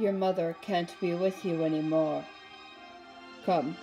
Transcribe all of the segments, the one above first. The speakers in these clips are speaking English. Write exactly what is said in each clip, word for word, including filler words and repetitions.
your mother can't be with you anymore. Come.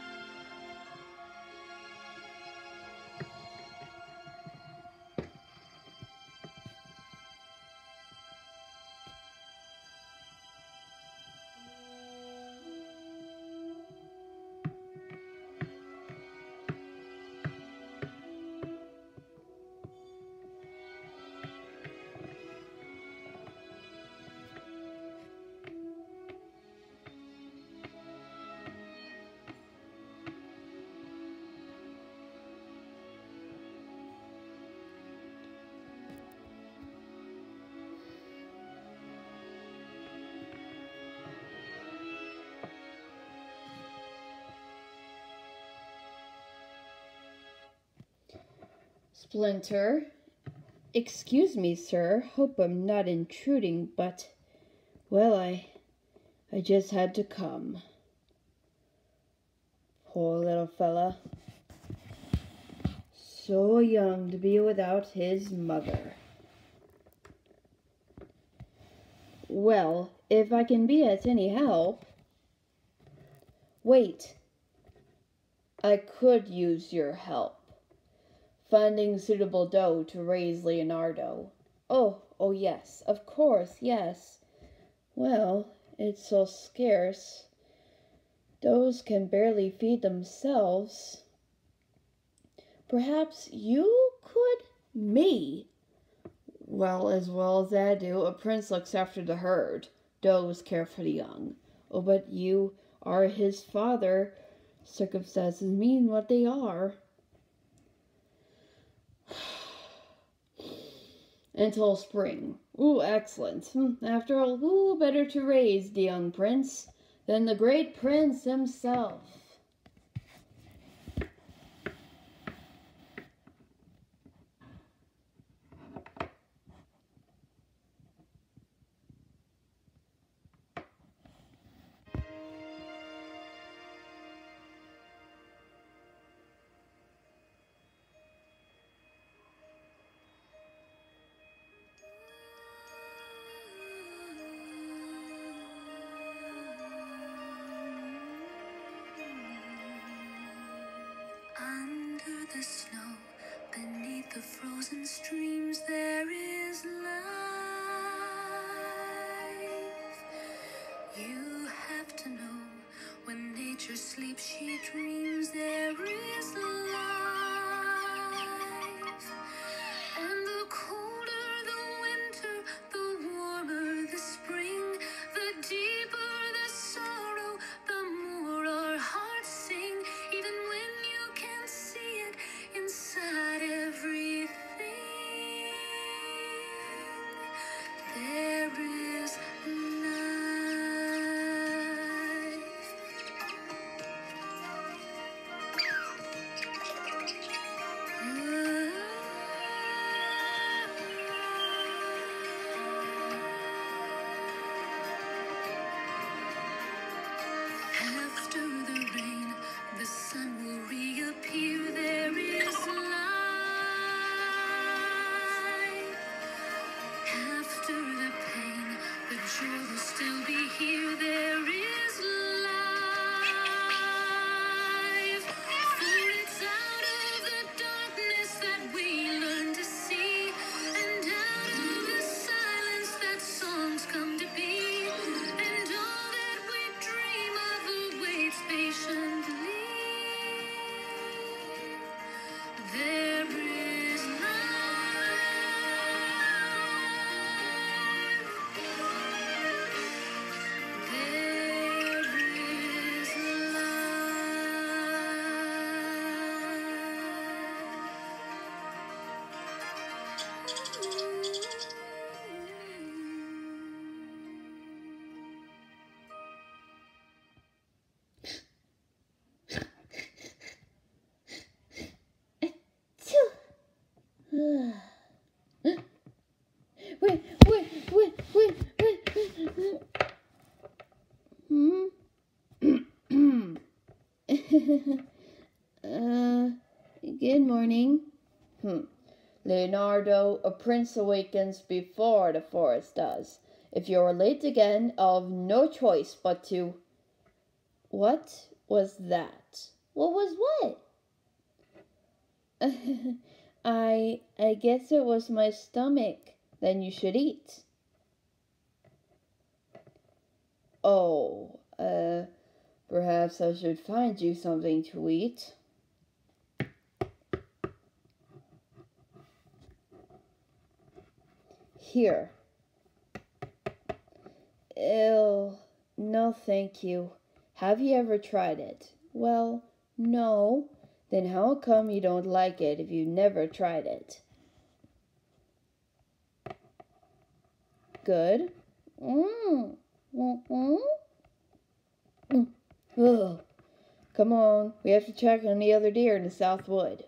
Splinter. Excuse me, sir. Hope I'm not intruding, but, well, I, I just had to come. Poor little fella. So young to be without his mother. Well, if I can be at any help... Wait. I could use your help. Finding suitable dough to raise Leonardo. Oh, oh yes, of course, yes. Well, it's so scarce. Doughs can barely feed themselves. Perhaps you could? Me? Well, as well as I do, a prince looks after the herd. Doughs care for the young. Oh, but you are his father. Circumstances mean what they are. Until spring. Ooh, excellent. After all, who better to raise the young prince than the great prince himself? Under the snow, beneath the frozen streams, there is life. You have to know, when nature sleeps, she dreams. There is life. And the colder the winter, the warmer the spring, the deeper the sorrow, the more our hearts sing. Even when you can't see it inside everything, there is life. After the rain, the sun will reappear. There is life. After the pain, the joy will still be here. There is life. For it's out of the darkness that we learn to see, and out of the silence that songs come to be, and all that we dream of awaits patiently. There is life. There is Wait, wait, wait, wait, wait. Hmm? uh, good morning. Hmm. Leonardo, a prince awakens before the forest does. If you're late again, I'll have no choice but to... What was that? What was what? I... I guess it was my stomach. Then you should eat. Oh, uh, perhaps I should find you something to eat. Here. Ew, no thank you. Have you ever tried it? Well, no. Then how come you don't like it if you never tried it? Good. Mmm. Mm-hmm. Mm. Ugh. Come on, we have to check on the other deer in the South Wood.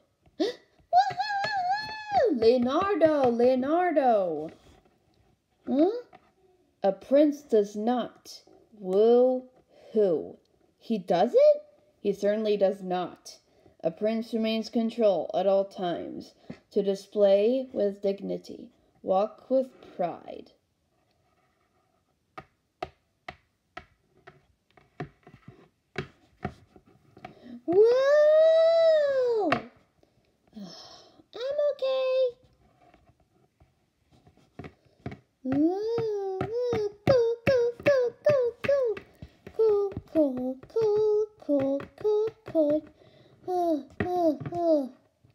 Leonardo! Leonardo! Huh? A prince does not woo who. He doesn't? He certainly does not. A prince remains control at all times, to display with dignity, walk with pride. Whoa! I'm okay. Ooh, ooh, cool, cool, cool, cool, cool, cool, cool, cool, cool, cool. Oh, oh, oh.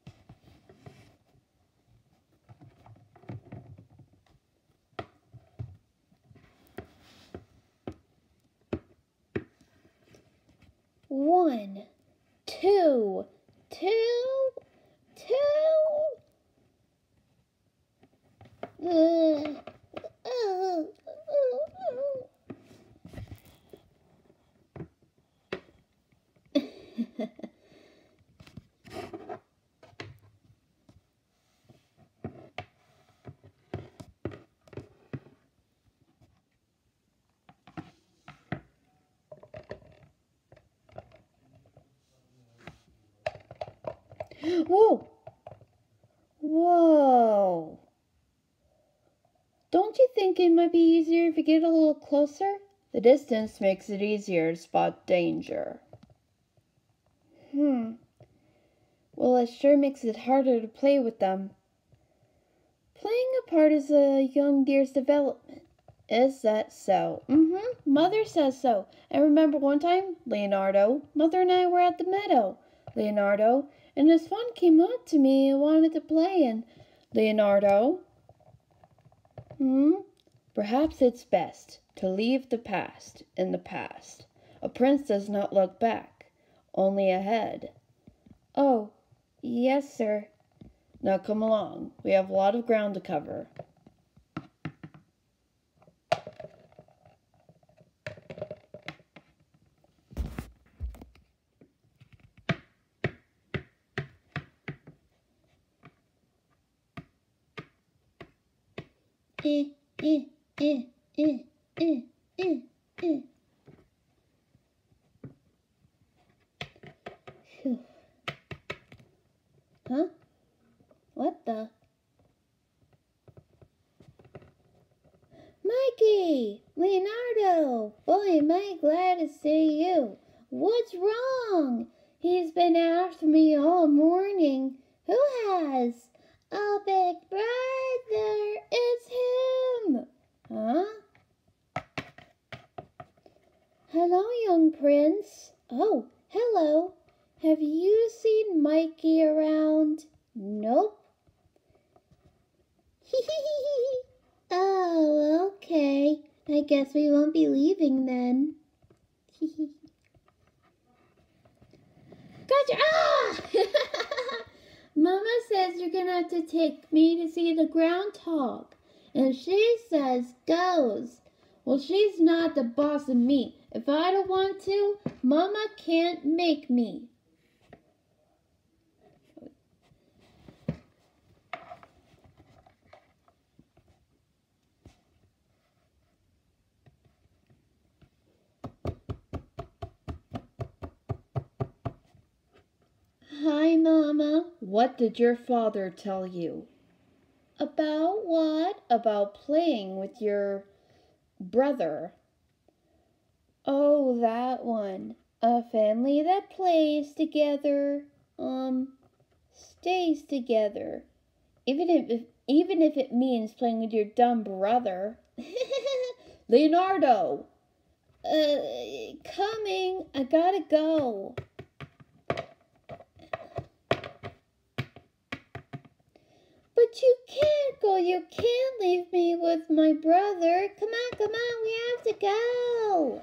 One, two, two, two. Uh, uh, uh, uh. Whoa! Whoa! Don't you think it might be easier if you get a little closer? The distance makes it easier to spot danger. Hmm. Well, it sure makes it harder to play with them. Playing a part is a young deer's development. Is that so? Mm-hmm. Mother says so. I remember one time, Leonardo, Mother and I were at the meadow, Leonardo, and this fawn came up to me and wanted to play, and Leonardo... Hmm? Perhaps it's best to leave the past in the past. A prince does not look back, only ahead. Oh, yes, sir. Now come along. We have a lot of ground to cover. Eh, eh, eh, eh, eh, eh, eh. Phew. Huh? What the? Mikey! Leonardo! Boy, am I glad to see you. What's wrong? He's been after me all morning. Who has? Oh, big brother! It's him! Huh? Hello, young prince. Oh, hello. Have you seen Mikey around? Nope. Oh, okay. I guess we won't be leaving then. Gotcha! Ah! Mama says you're gonna have to take me to see the groundhog. And she says goes. Well, she's not the boss of me. If I don't want to, Mama can't make me. Hi, Mama. What did your father tell you? About what? About playing with your brother. Oh, that one. A family that plays together, um, stays together. Even if, even if it means playing with your dumb brother. Leonardo! Uh, coming. I gotta go. But you can't go. You can't leave me with my brother. Come on, come on. We have to go.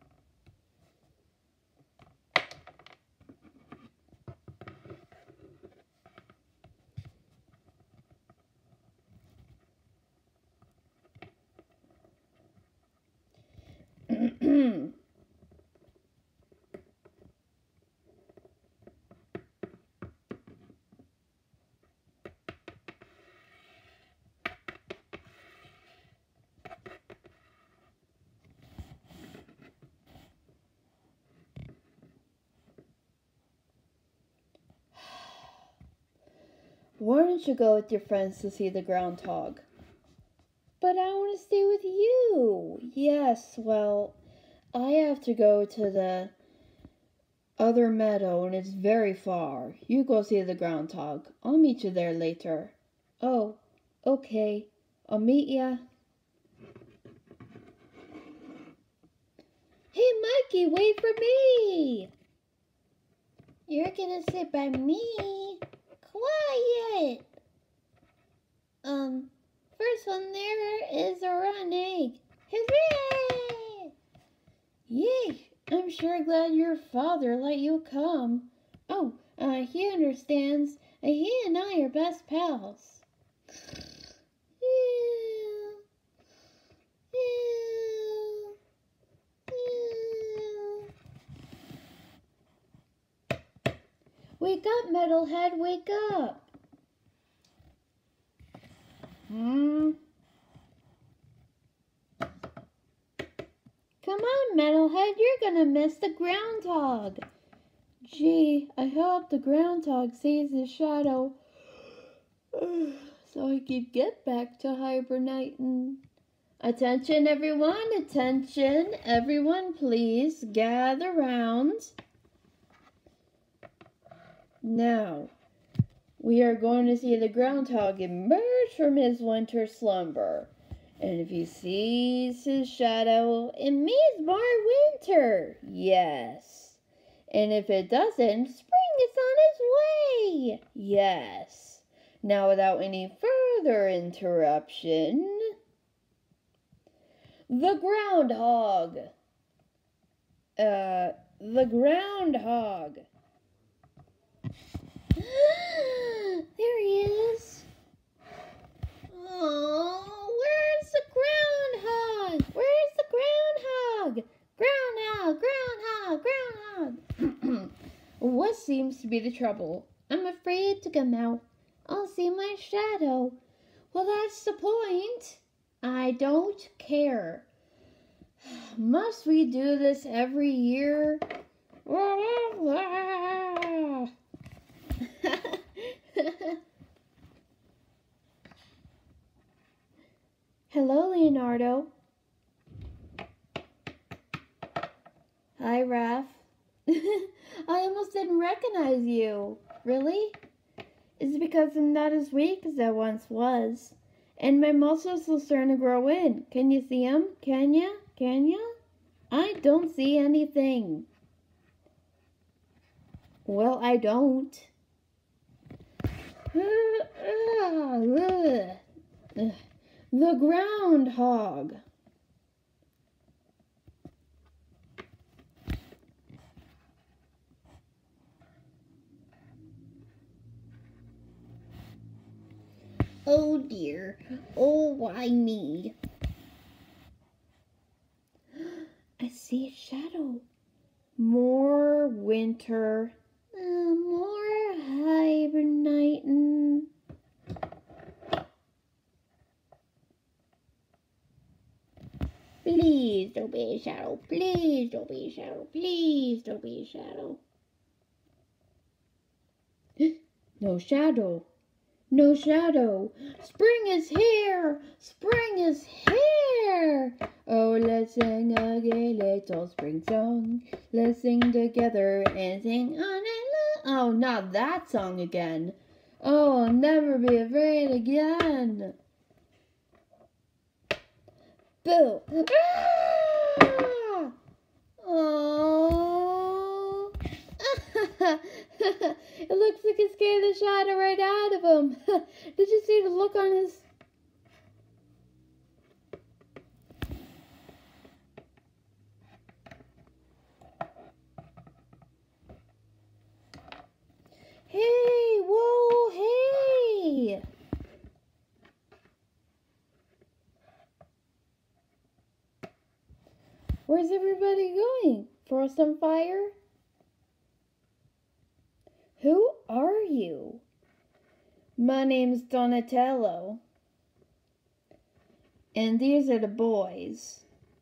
Why don't you go with your friends to see the groundhog? But I want to stay with you. Yes, well, I have to go to the other meadow and it's very far. You go see the groundhog. I'll meet you there later. Oh, okay. I'll meet ya. Hey, Mikey, wait for me. You're gonna sit by me. Quiet. Um, first one there is a rotten egg. Hooray! Yay! I'm sure glad your father let you come. Oh, uh, he understands. Uh, he and I are best pals. Ew. Ew. Ew. Wake up, Metalhead, wake up. Hmm. Come on, Metalhead, you're gonna miss the groundhog. Gee, I hope the groundhog sees his shadow so I can get back to hibernating. Attention, everyone, attention. Everyone, please gather round. Now, we are going to see the groundhog emerge from his winter slumber. And if he sees his shadow, it means more winter. Yes. And if it doesn't, spring is on its way. Yes. Now, without any further interruption, the groundhog. Uh, the groundhog. There he is. Oh, where's the groundhog? Where's the groundhog? Groundhog, groundhog, groundhog. What seems to be the trouble? I'm afraid to come out. I'll see my shadow. Well, that's the point. I don't care. Must we do this every year? Hello, Leonardo. Hi, Raph. I almost didn't recognize you. Really? Is it because I'm not as weak as I once was? And my muscles are starting to grow in. Can you see them? Can ya? Can ya? I don't see anything. Well, I don't. The groundhog. Oh dear. Oh, why me? I see a shadow. More winter. Uh, more hibernating. Please don't be a shadow. Please don't be a shadow. Please don't be a shadow. No shadow. No shadow. Spring is here. Spring is here. Oh, let's sing a gay little spring song. Let's sing together and sing on and on. Oh, not that song again. Oh, I'll never be afraid again. Boo. Ah! Oh. It looks like it scared the shadow right out of him. Did you see the look on his... Hey, whoa, hey! Where's everybody going? For some fire? Who are you? My name's Donatello. And these are the boys.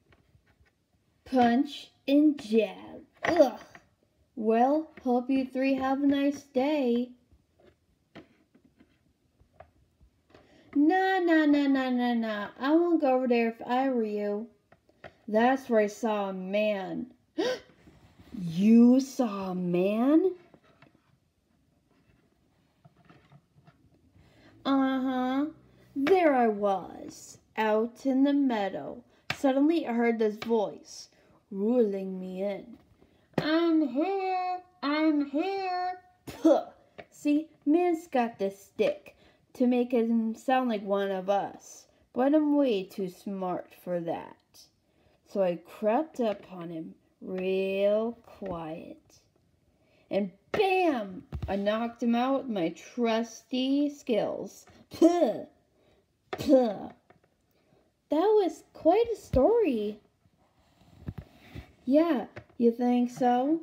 Punch and jab. Ugh. Well, hope you three have a nice day. Nah, nah, nah, nah, nah, nah. I won't go over there if I were you. That's where I saw a man. You saw a man? Uh-huh. There I was, out in the meadow. Suddenly I heard this voice, ruling me in. I'm here, I'm here. Puh. See, man's got this stick to make him sound like one of us, but I'm way too smart for that. So I crept up on him real quiet. And bam! I knocked him out with my trusty skills. Puh! Puh! That was quite a story. Yeah, you think so?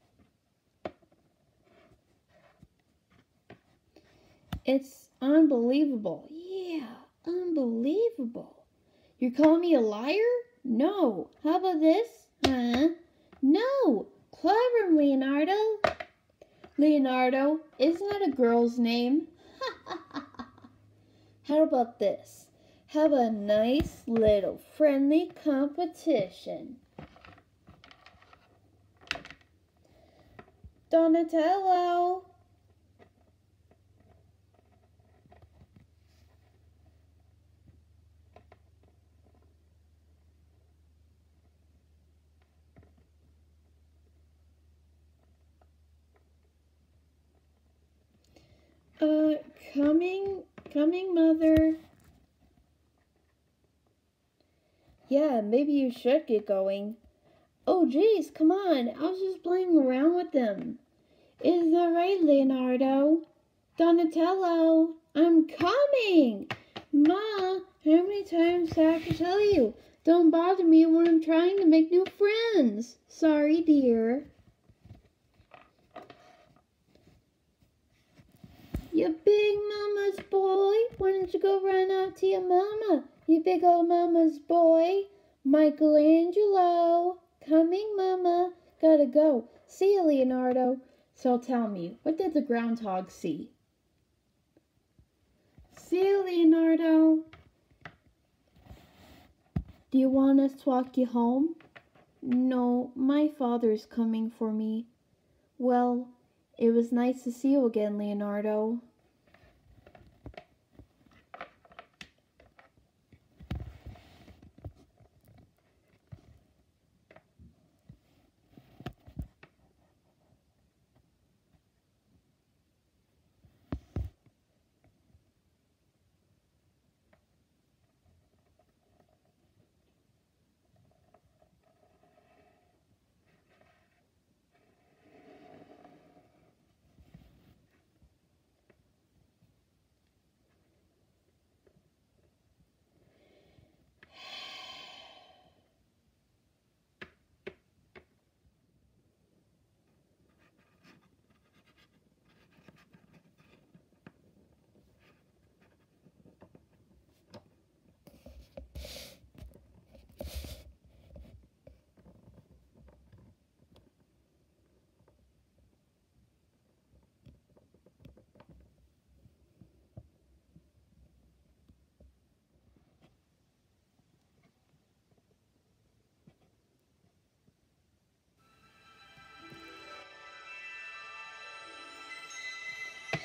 It's unbelievable. Yeah, unbelievable. You're calling me a liar? No. How about this? Huh? No. Clever, Leonardo. Leonardo, isn't that a girl's name? How about this? Have a nice little friendly competition. Donatello. Uh, coming, coming, Mother. Yeah, maybe you should get going. Oh, geez, come on. I was just playing around with them. Is that right, Leonardo? Donatello, I'm coming! Ma, how many times do I have to tell you? Don't bother me when I'm trying to make new friends. Sorry, dear. You big mama's boy. Why don't you go run out to your mama? You big old mama's boy. Michelangelo. Coming, mama. Gotta go. See you, Leonardo. So tell me, what did the groundhog see? See you, Leonardo. Do you want us to walk you home? No, my father's coming for me. Well, it was nice to see you again, Leonardo.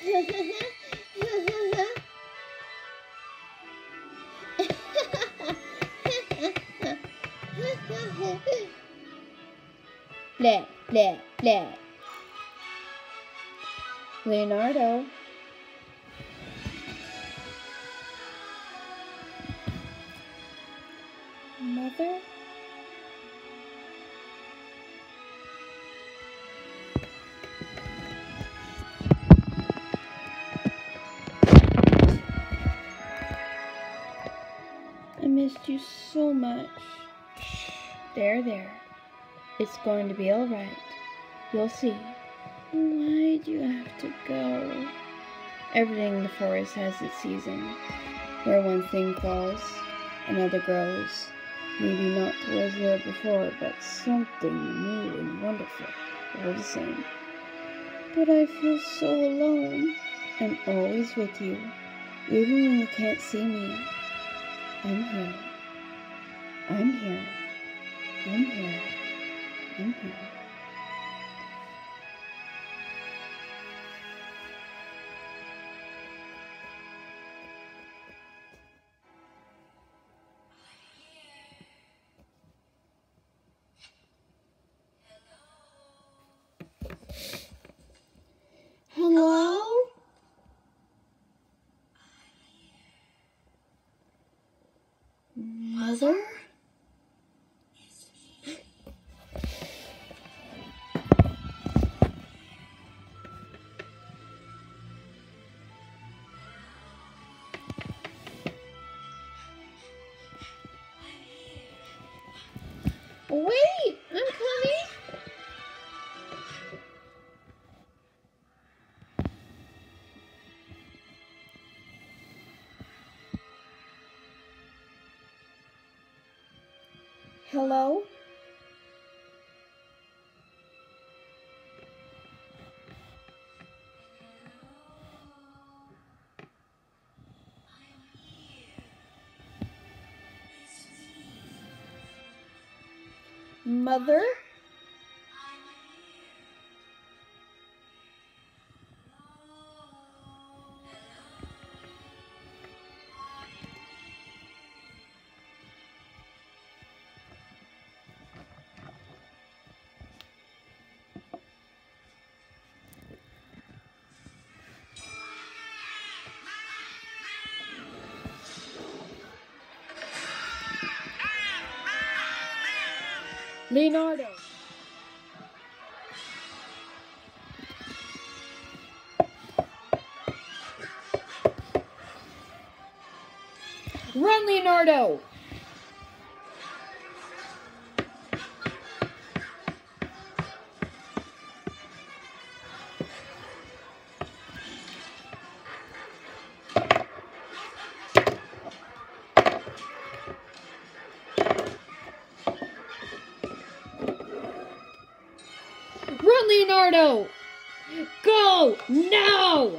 Blah, blah, blah. Leonardo. Mother? I missed you so much. Shh. There, there. It's going to be all right. You'll see. Why'd you have to go? Everything in the forest has its season. Where one thing falls, another grows. Maybe not was there before, but something new and wonderful, all the same. But I feel so alone. I'm always with you, even when you can't see me. I'm here. I'm here. I'm here. I'm here. Hello? Mother? Wait! I'm coming! Hello? Mother? Leonardo. Run, Leonardo! Run, Leonardo! Go! Now!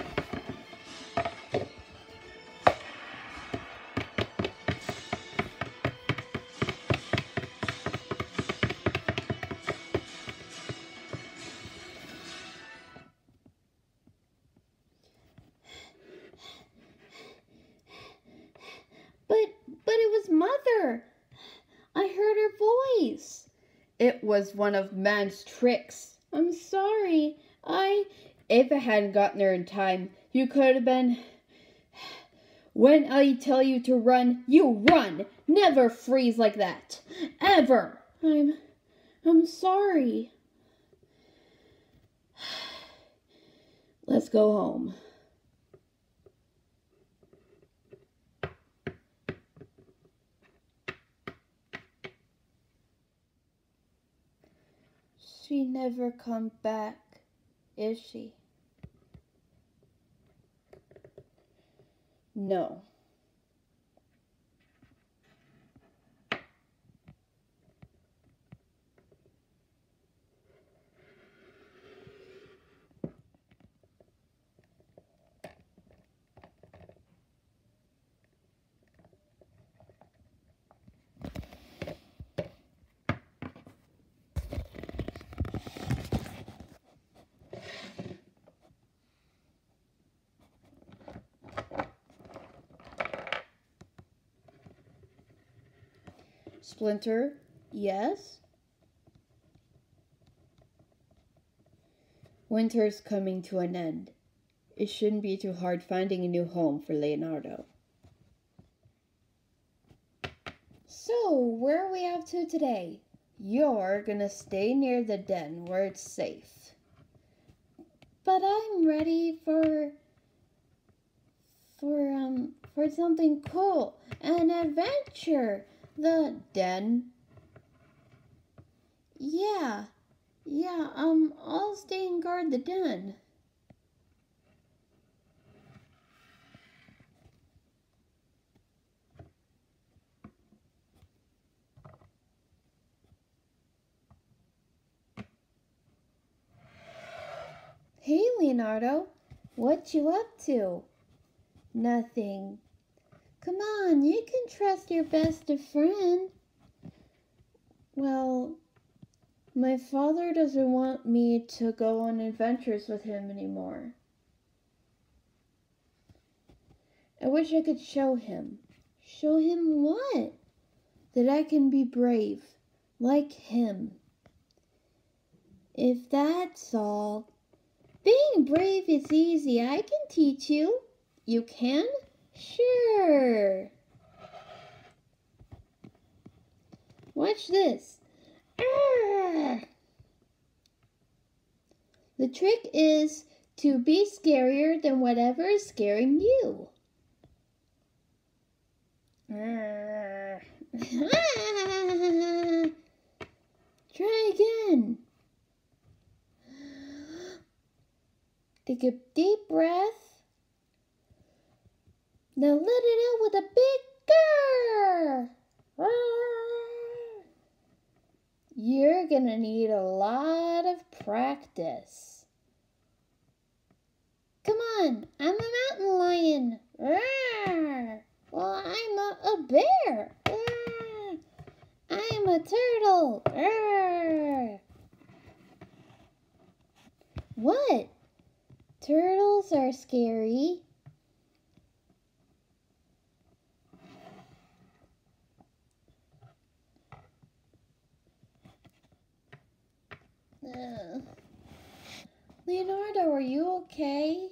But, but it was Mother. I heard her voice. It was one of man's tricks. I'm sorry. I... If I hadn't gotten there in time, you could have been... When I tell you to run, you run. Never freeze like that. Ever. I'm... I'm sorry. Let's go home. She never come back, is she? No. Splinter, yes? Winter's coming to an end. It shouldn't be too hard finding a new home for Leonardo. So, where are we up to today? You're gonna stay near the den where it's safe. But I'm ready for... for, um, for something cool. An adventure. The den. Yeah. Yeah, um, I'll stay and guard the den. Hey, Leonardo. What you up to? Nothing. Come on, you can trust your best friend. Well, my father doesn't want me to go on adventures with him anymore. I wish I could show him. Show him what? That I can be brave, like him. If that's all. Being brave is easy. I can teach you. You can? Sure. Watch this. Arrgh. The trick is to be scarier than whatever is scaring you. Arrgh. Try again. Take a deep breath. Now let it out with a big grrr. You're gonna need a lot of practice. Come on, I'm a mountain lion. Rawr. Well, I'm a, a bear. Rawr. I'm a turtle. Rawr. What? Turtles are scary. Uh, Leonardo, are you okay?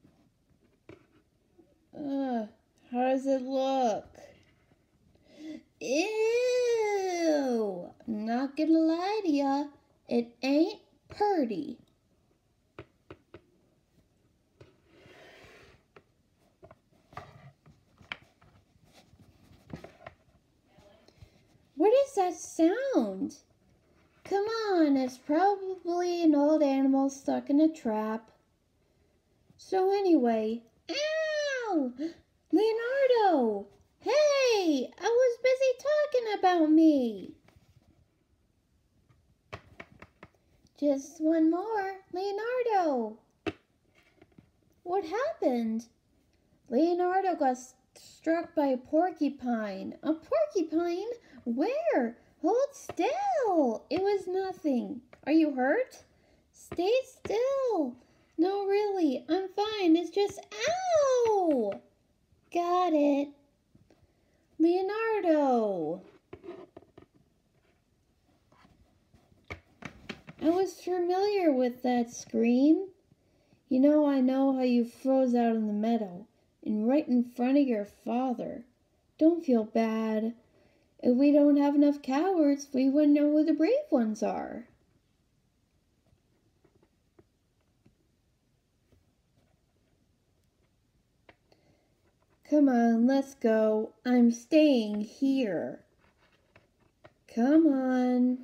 Uh, how does it look? Ew! I'm not gonna lie to ya, it ain't purty. What is that sound? Come on, it's probably an old animal stuck in a trap. So anyway, ow! Leonardo! Hey! I was busy talking about me. Just one more, Leonardo. What happened? Leonardo got struck by a porcupine. A porcupine? Where? Hold still. It was nothing. Are you hurt? Stay still. No, really. I'm fine. It's just, ow! Got it. Leonardo. I was familiar with that scream. You know, I know how you froze out in the meadow and right in front of your father. Don't feel bad. If we don't have enough cowards, we wouldn't know who the brave ones are. Come on, let's go. I'm staying here. Come on.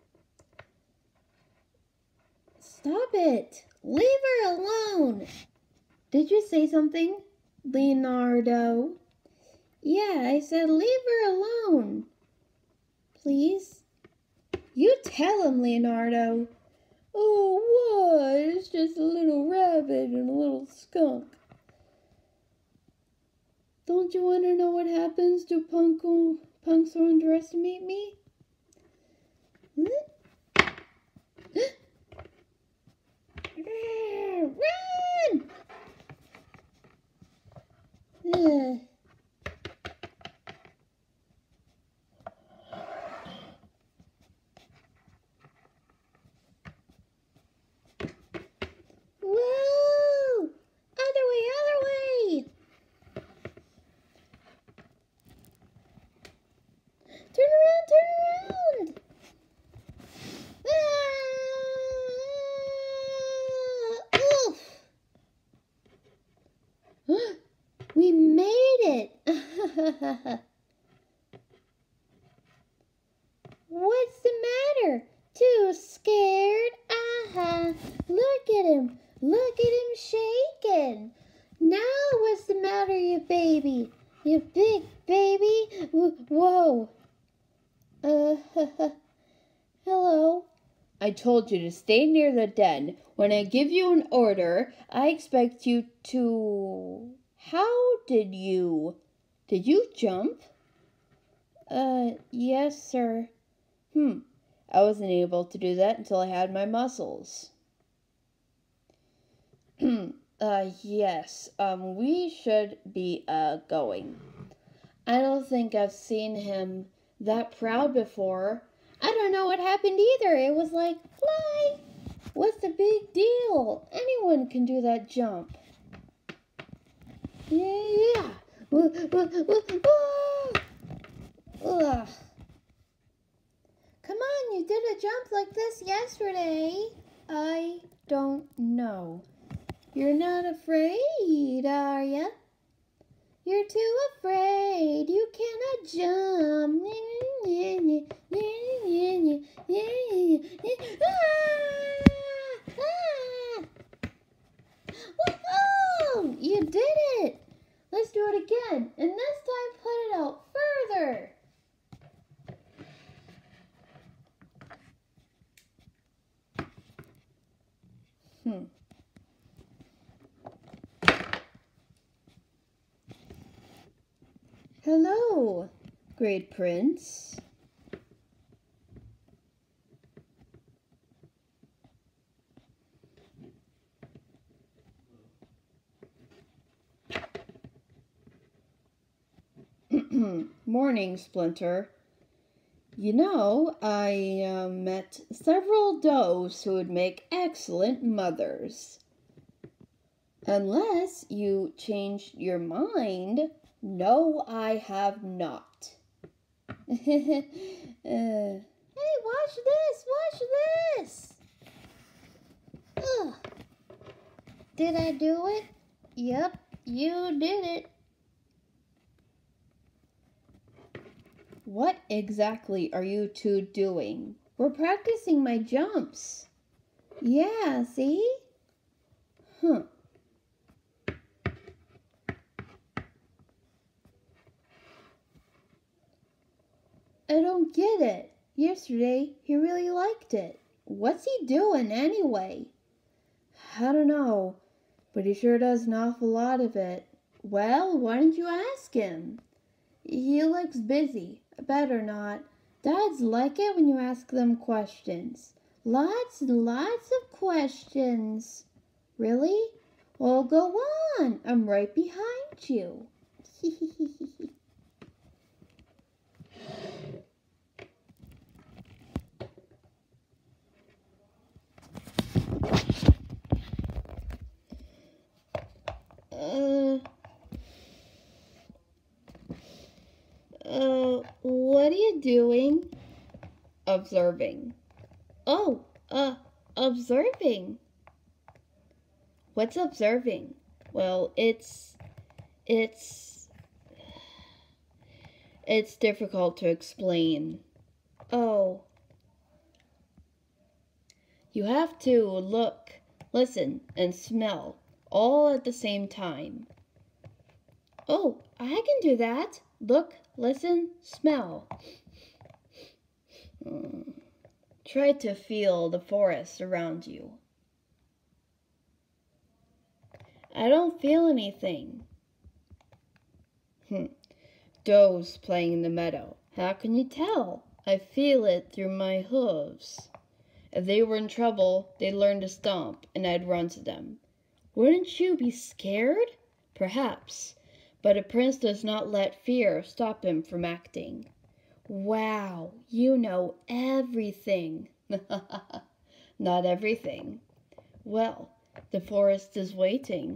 Stop it. Leave her alone. Did you say something, Leonardo? Yeah, I said leave her alone. Please? You tell him, Leonardo. Oh, what? It's just a little rabbit and a little skunk. Don't you want to know what happens to punk punks who underestimate me? Run! Ugh. What's the matter? Too scared? Uh-huh. Look at him. Look at him shaking. Now what's the matter, you baby? You big baby? Whoa. Uh, hello. I told you to stay near the den. When I give you an order, I expect you to... How did you... Did you jump? Uh, yes, sir. Hmm. I wasn't able to do that until I had my muscles. uh, yes. Um, we should be, uh, going. I don't think I've seen him that proud before. I don't know what happened either. It was like, fly! What's the big deal? Anyone can do that jump. Yeah. Ugh. Come on, you did a jump like this yesterday. I don't know. You're not afraid, are ya? You're too afraid. You cannot jump. Whoa! You did it. Let's do it again. And this time put it out further. Hmm. Hello, great prince. Morning, Splinter. You know, I uh, met several does who would make excellent mothers. Unless you changed your mind. No, I have not. uh, hey, watch this, watch this. Ugh. Did I do it? Yep, you did it. What exactly are you two doing? We're practicing my jumps. Yeah, see? Huh. I don't get it. Yesterday, he really liked it. What's he doing anyway? I don't know, but he sure does an awful lot of it. Well, why don't you ask him? He looks busy. Better not. Dads like it when you ask them questions. Lots and lots of questions. Really? Well, go on. I'm right behind you. uh... Uh, what are you doing? Observing. Oh, uh, observing. What's observing? Well, it's, it's, it's difficult to explain. Oh. You have to look, listen, and smell all at the same time. Oh, I can do that. Look, listen, smell. Hmm. Try to feel the forest around you. I don't feel anything. Hmm. Does playing in the meadow. How can you tell? I feel it through my hooves. If they were in trouble, they'd learn to stomp, and I'd run to them. Wouldn't you be scared? Perhaps. But a prince does not let fear stop him from acting. Wow, you know everything. Not everything. Well, the forest is waiting.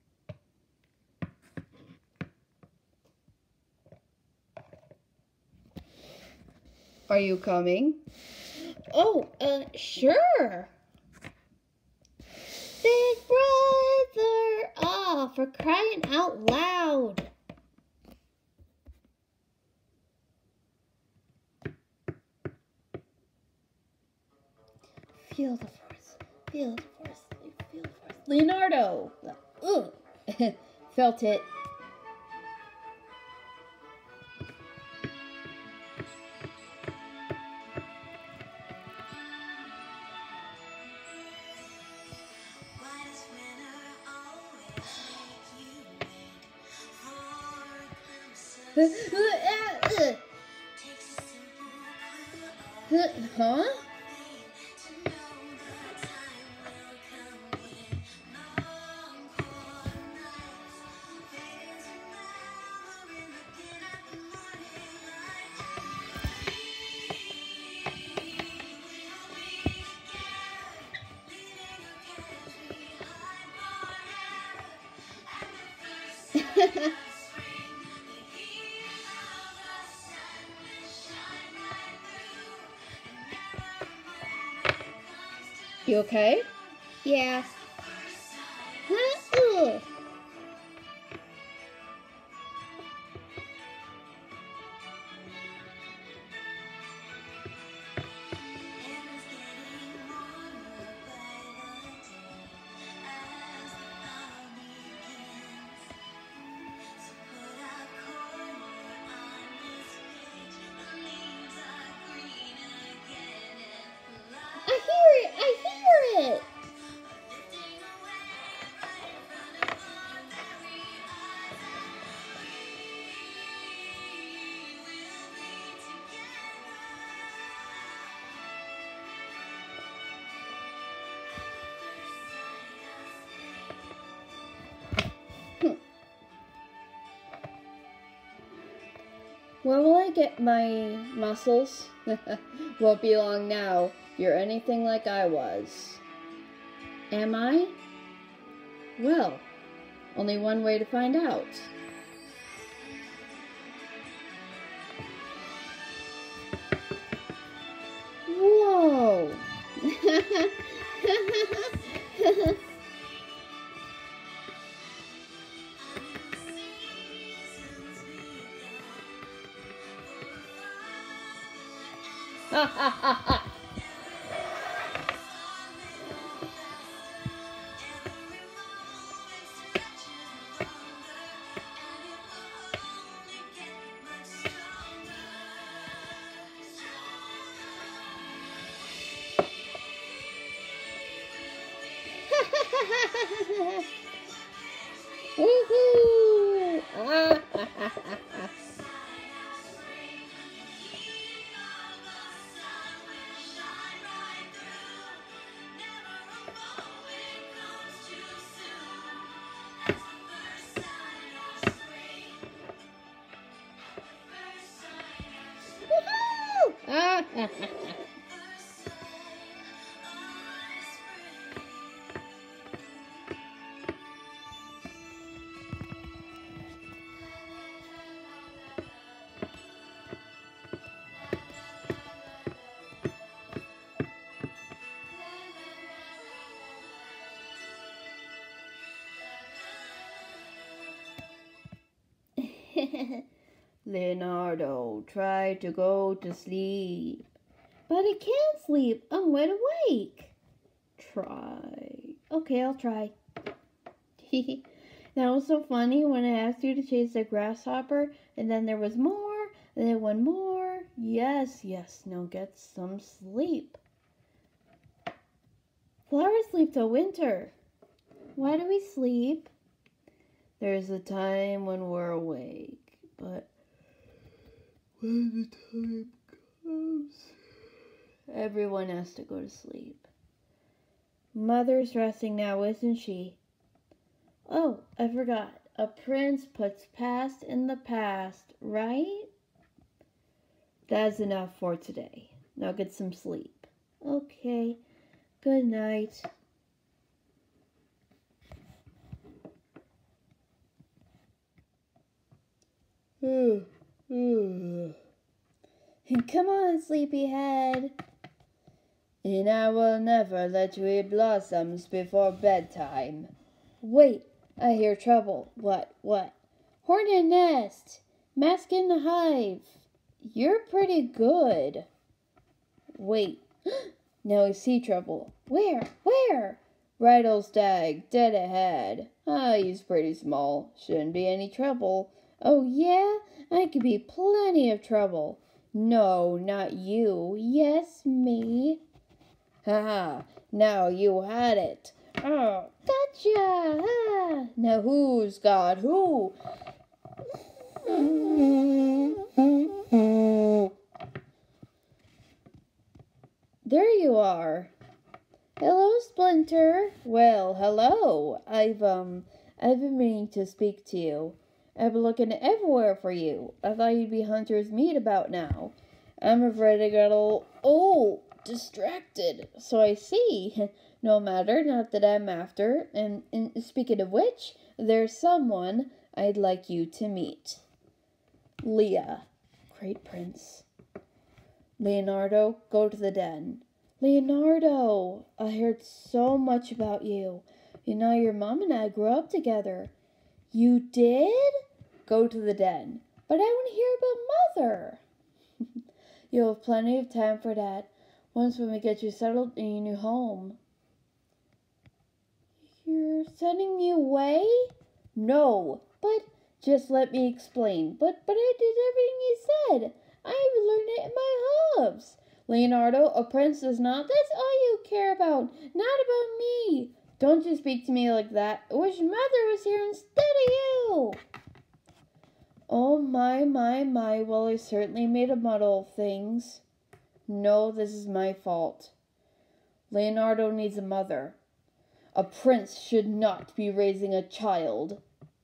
Are you coming? Oh, uh, sure. Big brother! Ah, oh, for crying out loud. Feel the force. Feel the force. Feel the force. Leonardo. Ugh. Felt it. Why does winter always make you wait for a glimpse of sun? Takes a simple clue of Huh? faith to know the time will come when long cold nights fade into memory, looking at the morning light. We will be together, leading our candles behind forever. And the first sign of spring, the heat of the sun will shine right through. And never a moment comes too You okay? Yeah. Huh? Ugh. Everyone's getting warmer by the day as the fall begins. So put a corner on this page. The leaves are green again and I hear it. I hear it. lifting away right in front of our very eyes. And we will be together. When will I get my muscles? Won't be long now. You're anything like I was. Am I? Well, only one way to find out. Whoa! Ha ha ha ha! Woohoo! Ah, ha, ha, ha, ha. Woohoo! Ah, ha, ha, ha. Leonardo, try to go to sleep. But I can't sleep. I'm wide awake. Try. Okay, I'll try. That was so funny when I asked you to chase the grasshopper, and then there was more, and then one more. Yes, yes, now get some sleep. Flowers sleep till winter. Why do we sleep? There's a time when we're awake, but when the time comes, everyone has to go to sleep. Mother's resting now, isn't she? Oh, I forgot. A prince puts past in the past, right? That's enough for today. Now get some sleep. Okay. Good night. Come on, sleepyhead. And I will never let you eat blossoms before bedtime. Wait, I hear trouble. What, what? Hornet nest! Mask in the hive! You're pretty good. Wait, Now I see trouble. Where? Where? Rattlestag, dead ahead. Ah, he's pretty small. Shouldn't be any trouble. Oh, yeah? I could be plenty of trouble. No, not you. Yes, me. Ha ha. Now you had it. Oh, gotcha. Ha. Now who's got who? There you are. Hello, Splinter. Well, hello. I've, um, I've been meaning to speak to you. I've been looking everywhere for you. I thought you'd be Hunter's meat about now. I'm afraid I got a little, oh, distracted. So I see. No matter, not that I'm after. And, and speaking of which, there's someone I'd like you to meet. Leah. Great prince. Leonardo, go to the den. Leonardo, I heard so much about you. You know, your mom and I grew up together. You did? Go to the den. But I want to hear about Mother. You'll have plenty of time for that once when we get you settled in your new home. You're sending me away? No, but just let me explain. But but I did everything you said. I even learned it in my hubs. Leonardo, a prince is not. That's all you care about. Not about me. Don't you speak to me like that. I wish Mother was here instead of you. Oh, my, my, my. Well, I certainly made a muddle of things. No, this is my fault. Leonardo needs a mother. A prince should not be raising a child.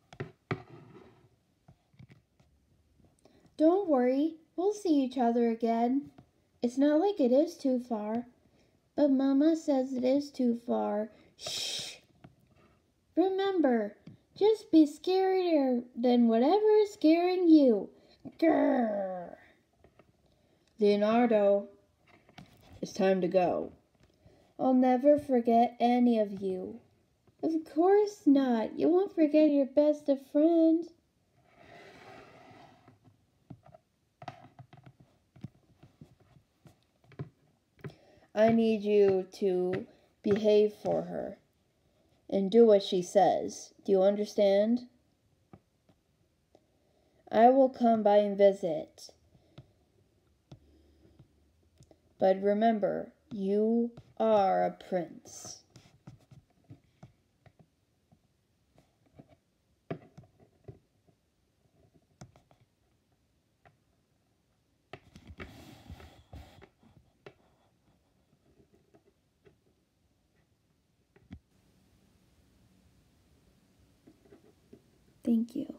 Don't worry. We'll see each other again. It's not like it is too far. But Mama says it is too far. Shh. Remember, just be scarier than whatever is scaring you. Grrr. Leonardo, it's time to go. I'll never forget any of you. Of course not. You won't forget your best of friends. I need you to behave for her and do what she says. Do you understand? I will come by and visit. But remember, you are a prince. Thank you.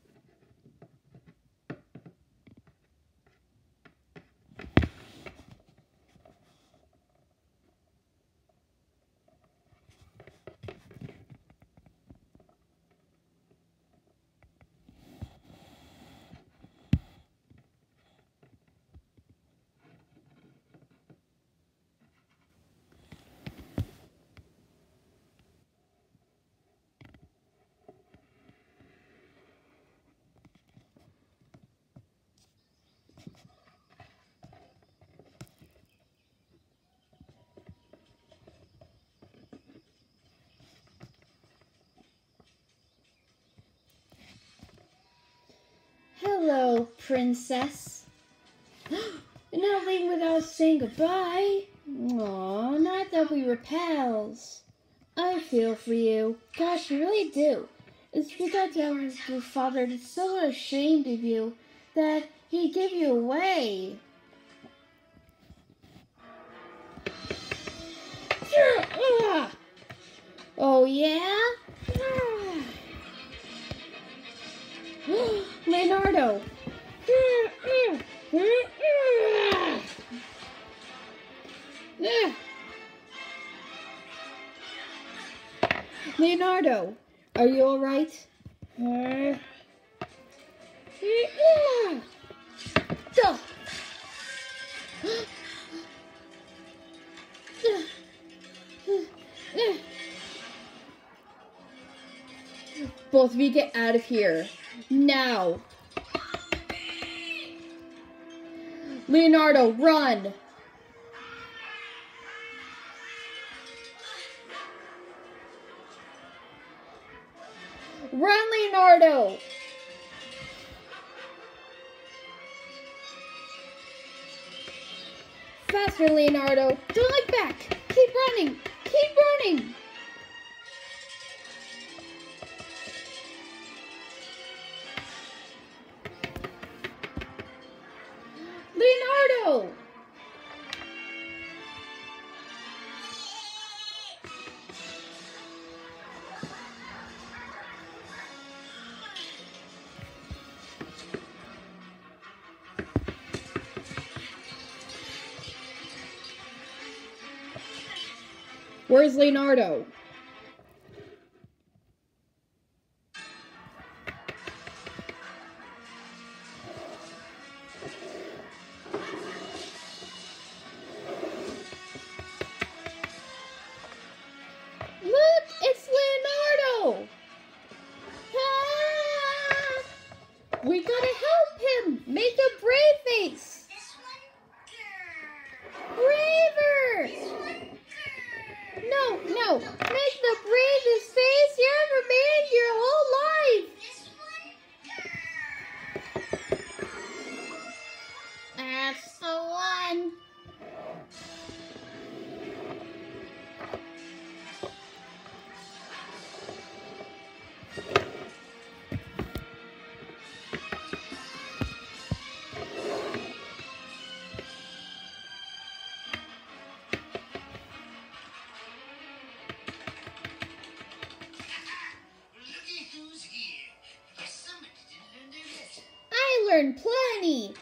Hello, princess. You're not leaving without saying goodbye. Aw, not that we were pals. I feel for you. Gosh, I really do. It's because your father is so ashamed of you that he gave you away. Oh, yeah? Leonardo! Leonardo, are you all right? Both of you get out of here. Now. Leonardo, run! Run, Leonardo! Faster, Leonardo! Don't look back! Keep running! Keep running! Leonardo! Where's Leonardo? Look, it's Leonardo! Ah! We gotta help him! Make a brave face! This one, Braver! No, no, make the bravest face you ever made your whole life! this one. That's the one! Looky who's here. Guess somebody didn't learn their lesson. I learned plenty!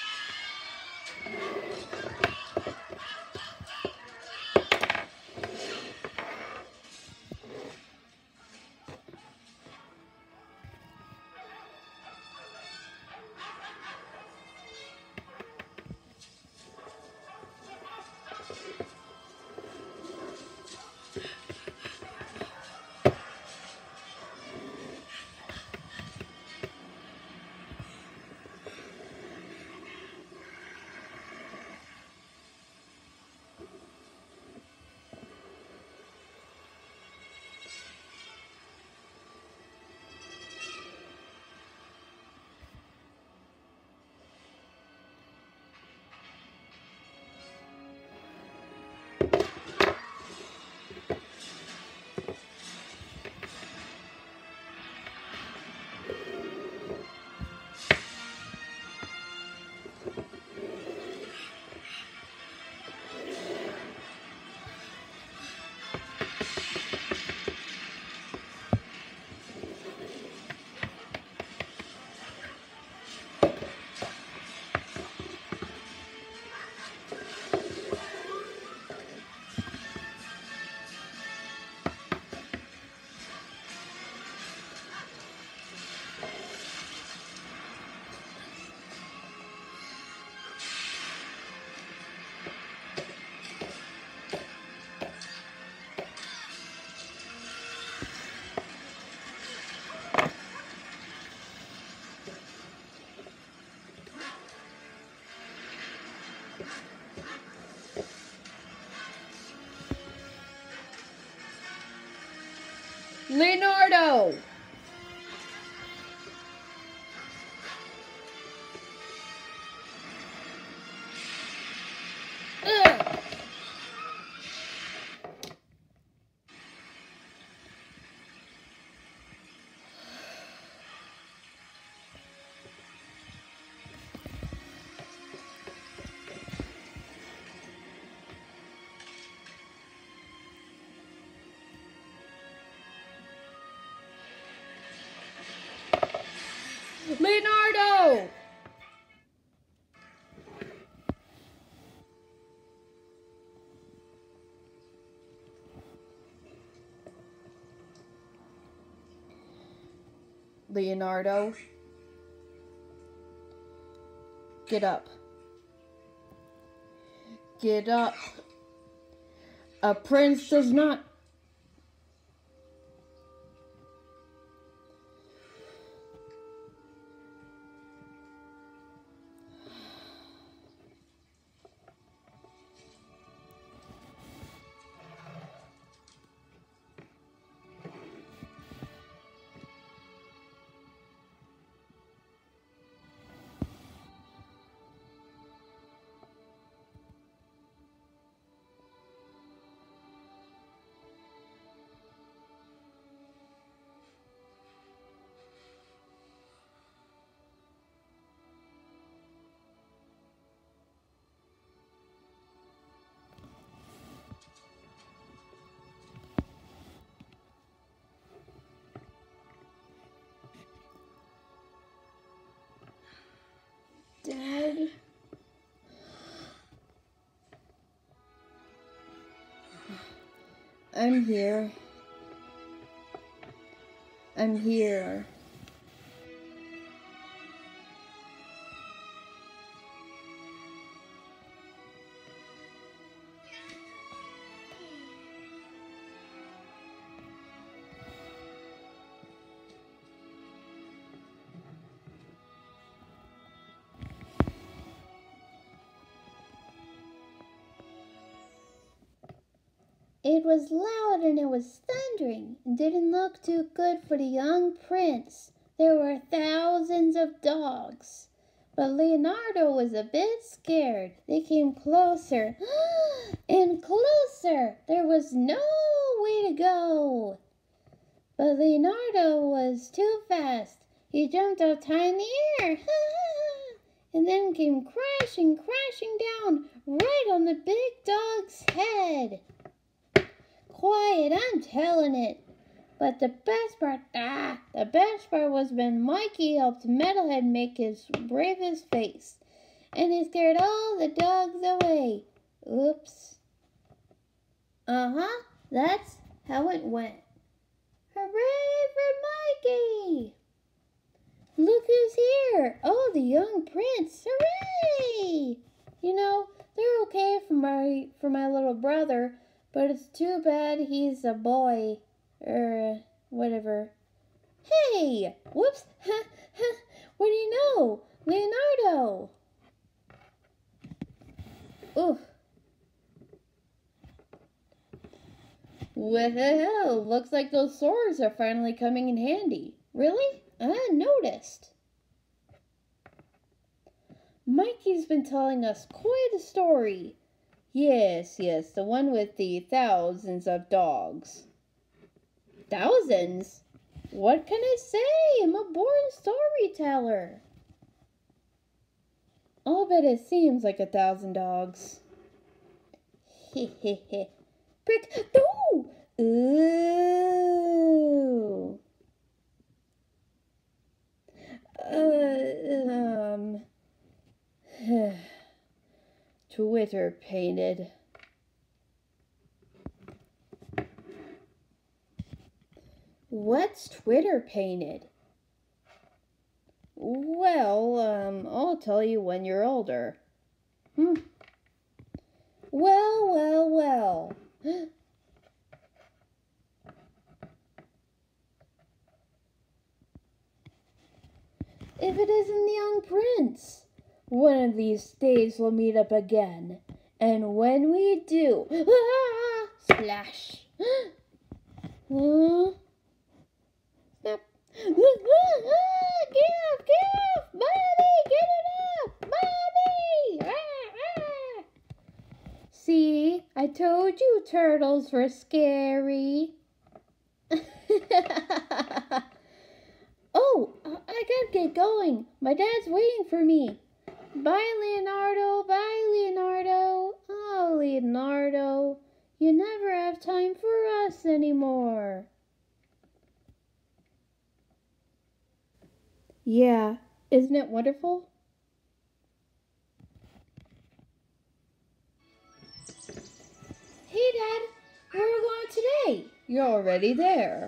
Leonardo! Ugh. Leonardo! Leonardo? Get up. Get up. A prince does not... I'm here. I'm here. It was loud and it was thundering, and didn't look too good for the young prince. There were thousands of dogs, but Leonardo was a bit scared. They came closer and closer. There was no way to go. But Leonardo was too fast. He jumped up high in the air and then came crashing, crashing down right on the big dog's head. Quiet, I'm telling it. But the best part, ah, the best part was when Mikey helped Metalhead make his bravest face. And he scared all the dogs away. Oops. Uh-huh, that's how it went. Hooray for Mikey! Look who's here. Oh, the young prince. Hooray! You know, they're okay for my, for my little brother. But it's too bad he's a boy, or whatever. Hey! Whoops! What do you know? Leonardo! Oof. Well, looks like those swords are finally coming in handy. Really? I hadn't noticed. Mikey's been telling us quite a story. Yes, yes, the one with the thousands of dogs. Thousands? What can I say? I'm a born storyteller. I'll bet it seems like a thousand dogs. Heh heh heh. Prick! No! Ooh. Uh, um... Twitter painted. What's Twitter painted? Well, um, I'll tell you when you're older. Hmm. Well, well, well. If it isn't the young prince. One of these days we'll meet up again. And when we do... Ah! Splash! Huh? Snap! Give! Give! Mommy! Get it up! Mommy! Ah, ah. See? I told you turtles were scary. Oh! I gotta get going. My dad's waiting for me. Bye, Leonardo. Bye, Leonardo. Oh, Leonardo. You never have time for us anymore. Yeah, isn't it wonderful? Hey, Dad. Where are we going today? You're already there.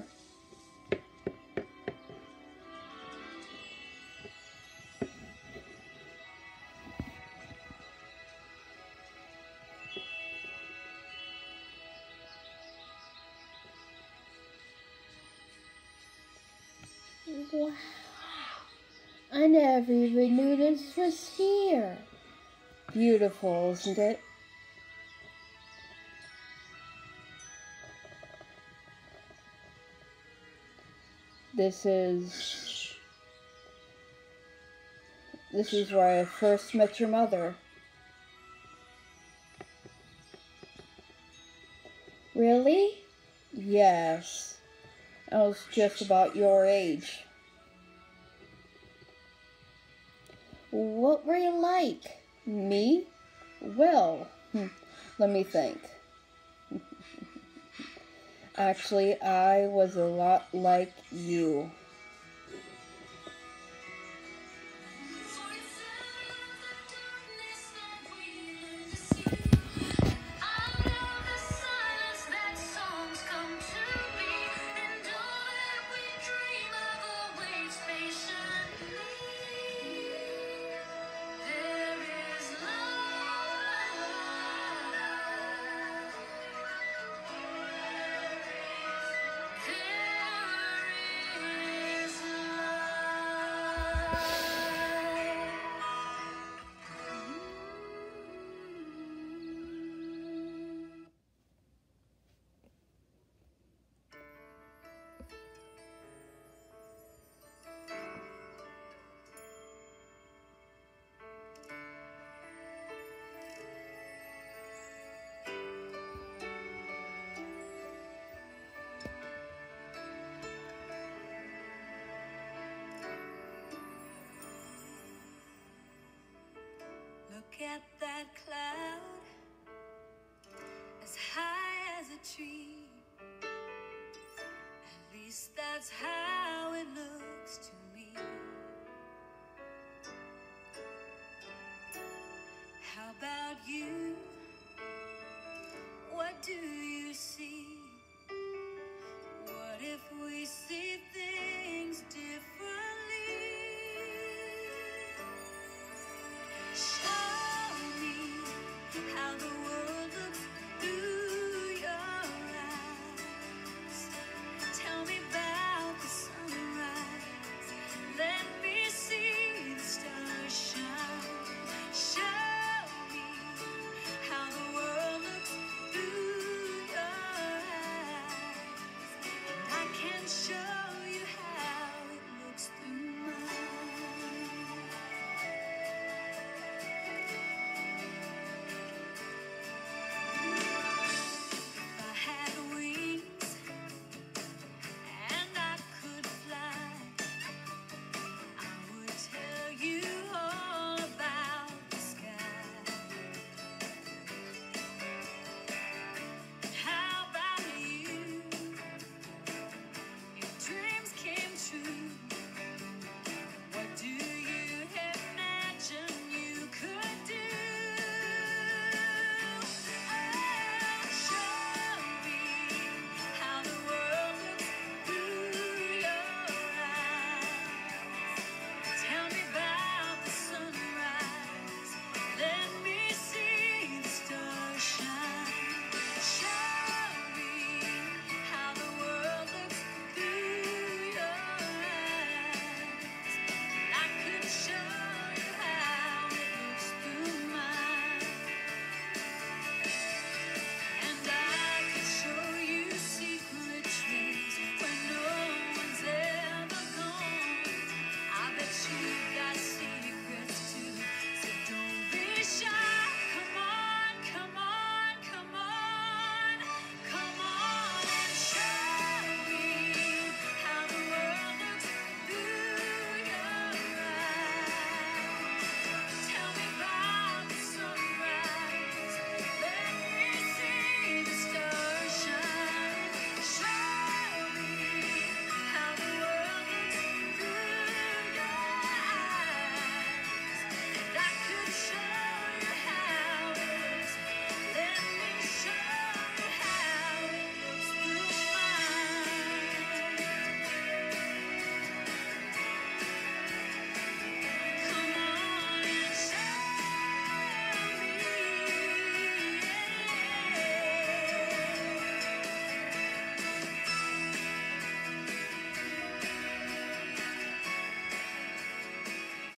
Wow. I never even knew this was here. Beautiful, isn't it? This is... This is where I first met your mother. Really? Yes. I was just about your age. What were you like? Me? Well, hmm, let me think. Actually, I was a lot like you. look at that cloud as high as a tree. At least that's how it looks to me. How about you? What do you see? What if we see